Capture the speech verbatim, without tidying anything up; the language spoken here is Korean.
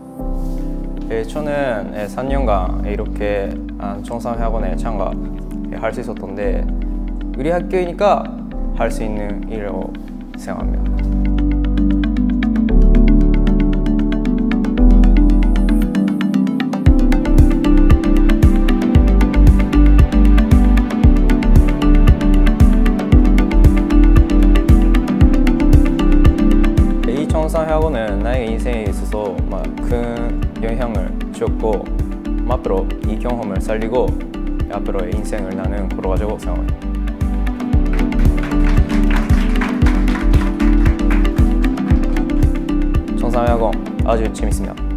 예, 저는 예, 삼 년간 이렇게 청산학원에 참가할 수 있었던데 우리 학교이니까 할 수 있는 일이라고 생각합니다. 이 청산학원은 나의 인생에 있어서 큰 영향을 주었고 앞으로 이 경험을 살리고 앞으로의 인생을 나는 걸어가자고 생각합니다. 청산학원 아주 재밌습니다.